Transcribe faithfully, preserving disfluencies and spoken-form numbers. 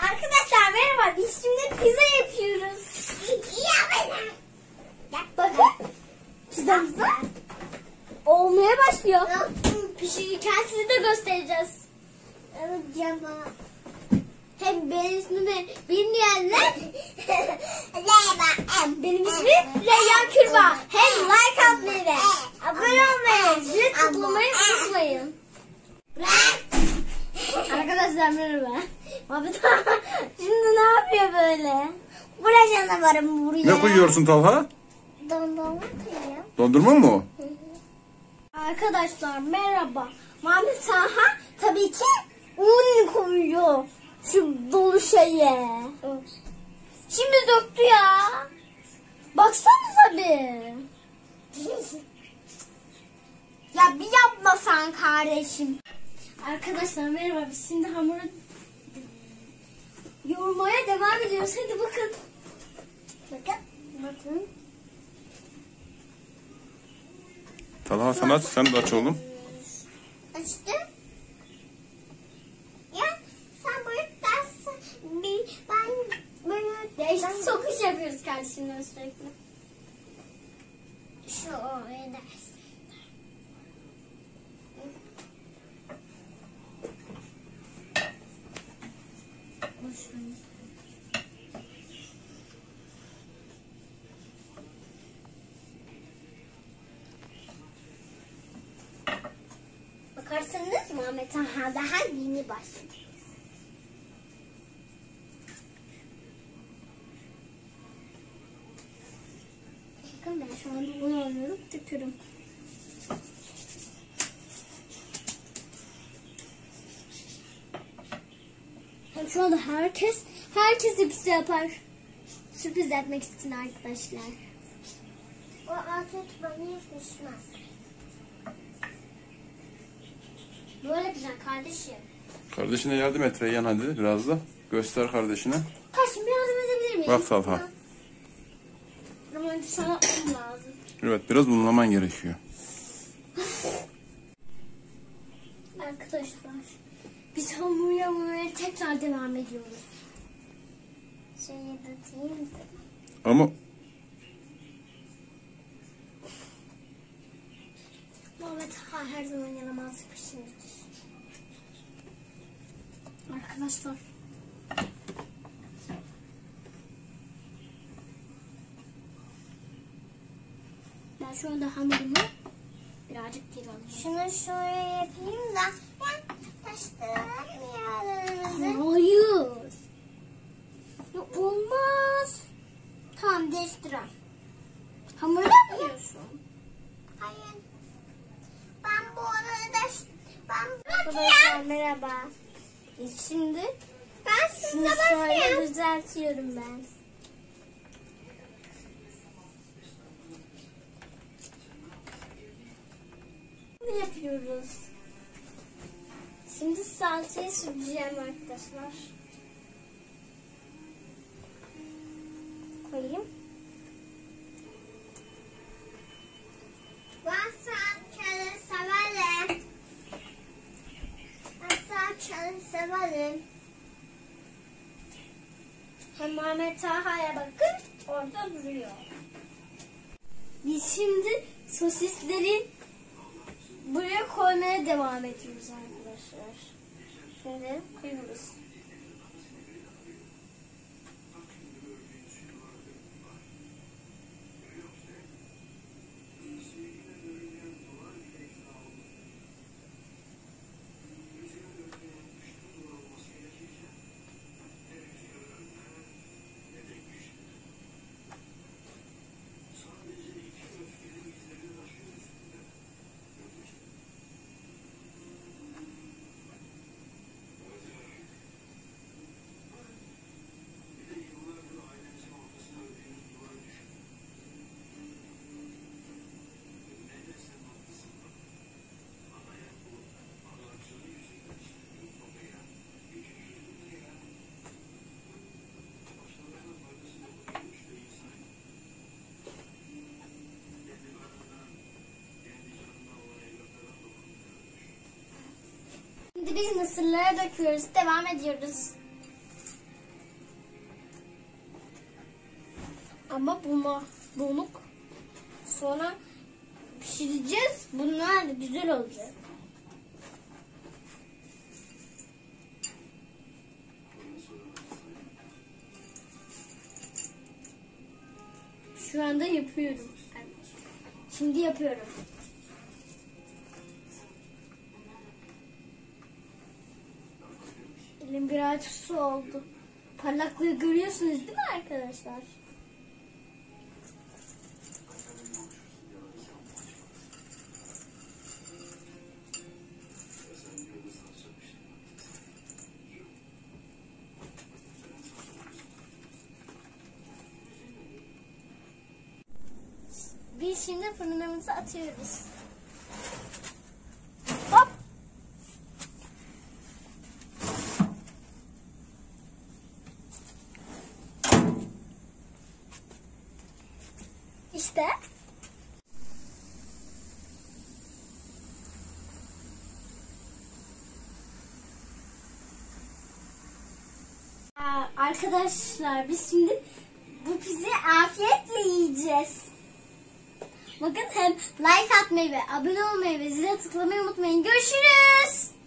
Arkadaşlar merhaba. Biz şimdi pizza yapıyoruz. Bakın. Pizzamız olmaya başlıyor. Pişirirken size de göstereceğiz. Evet canım. Hem benim ismimi bilmeyenler benim ismim Reyyan Kürba. Hem like atmayı ve abone olmayı, zil tıklamayı unutmayın. Arkadaşlar merhaba. Şimdi ne yapıyor böyle? Buraya canavarım buraya. Ne koyuyorsun Talha? Dondurma koyuyorum. Dondurma mı o? Arkadaşlar merhaba. Mahmut Talha tabii ki un koyuyor. Şu dolu şeye. Şimdi döktü ya. Baksanıza bir. Ya bir yapmasan kardeşim. Arkadaşlar merhaba. Biz şimdi hamuru yoğurmaya devam ediyoruz. Hadi bakın. Bakın. Bakın. Talha sen aç, sen de aç oğlum. Açtım. Ya sen böyle dersin. Ben böyle değişik sokuş yapıyoruz kardeşimle sürekli. Şu öyle dersin. Bakarsanız Muhammed Talha daha yeni başladı. Bakın ben şu anda bunu alıyorum, döküyorum. Hem şu anda herkes, herkes pizza yapar. Sürpriz yapmak için arkadaşlar. O afiyet bana düşmez. Böyle güzel kardeşim. Kardeşine yardım et Reyyan hadi biraz da. Göster kardeşine. Kardeşim yardım edebilir miyim? Bak Talha. Ama önce sana un lazım. Evet biraz unlaman gerekiyor. Arkadaşlar biz hamur yapmaya tekrar devam ediyoruz. Şeyi de diyeyim de. Ama Muhammed Talha her zaman yaramazlık peşindedir. Arkadaşlar. Ben şu anda hamurumu birazcık geri alayım. Şunu şöyle yapayım da ben taştıramıyorum. Hayır. Ya olmaz. Tamam değiştirem. Hamuru yapıyorsun. Hayır. Ben bu arada ben arkadaşlar merhaba. Şimdi ben size bakıyorum. Düzeltiyorum ben. Ne yapıyoruz? Şimdi salçayı süreceğim arkadaşlar. Koyayım. Ben salçayı severim. Ben salçayı severim. Hem Muhammed Talha'ya bakın orada duruyor. Biz şimdi sosisleri buraya koymaya devam ediyoruz arkadaşlar. Şimdi koyuyoruz. Şimdi biz mısırlara döküyoruz. Devam ediyoruz. Ama bunu donuk. Sonra pişireceğiz. Bunlar da güzel olacak. Şu anda yapıyorum. Şimdi yapıyorum. Elim birazcık su oldu. Parlaklığı görüyorsunuz değil mi arkadaşlar? Biz şimdi fırınımıza atıyoruz. Hop! İşte. Aa, arkadaşlar biz şimdi bu pizzayı afiyetle yiyeceğiz. Bakın hem like atmayı ve abone olmayı ve zile tıklamayı unutmayın. Görüşürüz.